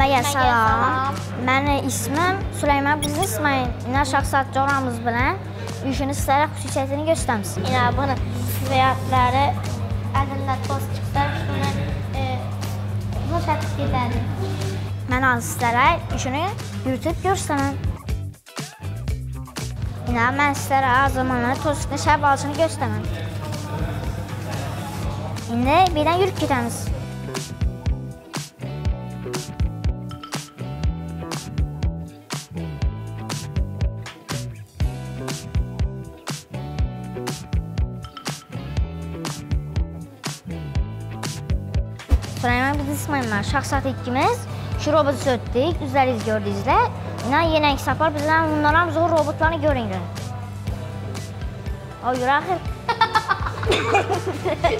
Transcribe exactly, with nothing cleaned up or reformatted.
Məgər salam. Mənim ismim Süleyman Biznesmen. İnə şəxsiyyətçilərimiz bilən yüşünü sizlərə xüsusiyyətini göstərmişsin. İnə bunun xüsusiyyətləri əlində toz çıxsa, şunu bu şəkil gedədir. Mən az sizlərə yüşünü yürütüb göstərəm. İnə mən sizlərə az zamanı toz çıxın şəhər balçını göstərəm. İndi birdən yürüb gedəmiz. Süleyman Biznesmenler şəxsiyyət ikimiz şu robotu söktük, üzəriz gördüyünüzlər. İnan yeni hesaplar bizdən bunlardan zor robotlarını görün görün. O yürü axır.